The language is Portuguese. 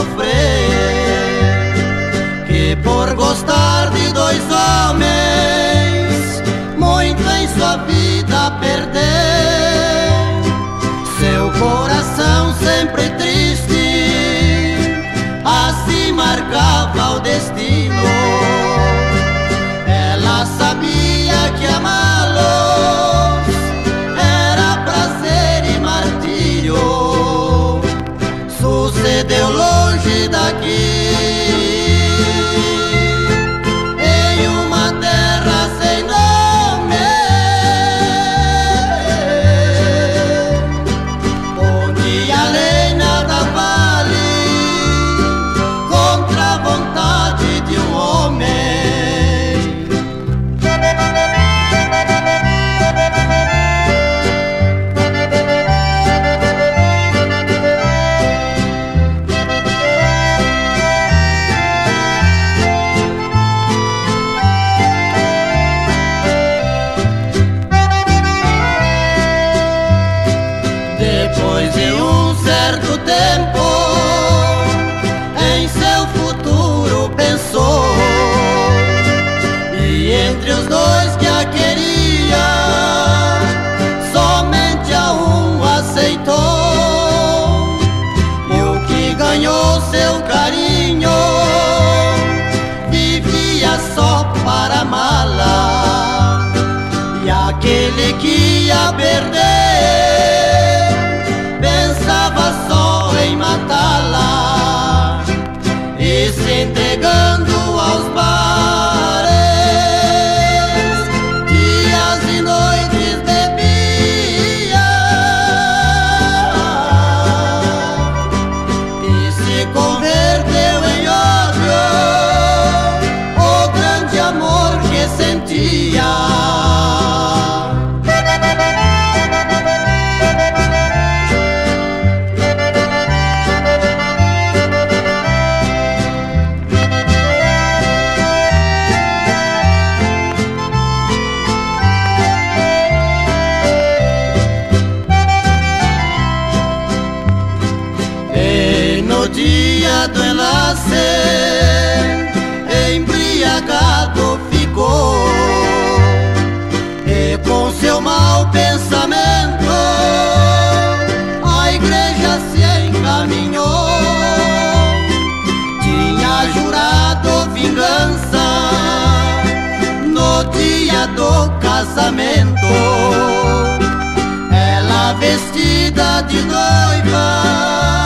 sofrer, que por gostar de dois homens muito em sua vida perdeu. Seu coração sempre triste assim marcava o destino. Ela sabia que amá-los era prazer e martírio. Sucedeu longe daqui, em uma terra sem nome, onde a lei nada vale contra a vontade de um homem. Depois de um certo tempo, em seu futuro pensou, e entre os dois que a queria, somente a um aceitou. E o que ganhou seu carinho, vivia só para amá-la, e aquele que ia perder pensava só em matá-la, e se entregando aos bares, dias e noites bebia, e se converteu em ódio o grande amor que sentia. No dia do enlace, embriagado ficou, e com seu mau pensamento a igreja se encaminhou. Tinha jurado vingança no dia do casamento, ela vestida de noiva